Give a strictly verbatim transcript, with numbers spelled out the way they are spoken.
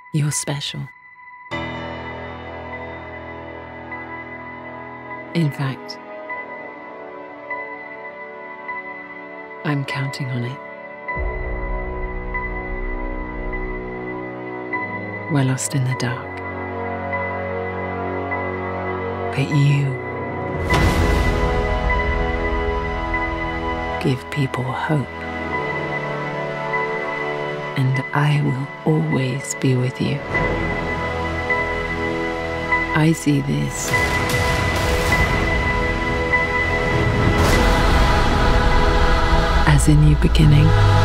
You're special. In fact, I'm counting on it. We're lost in the dark. But you give people hope. And I will always be with you. I see this as a new beginning.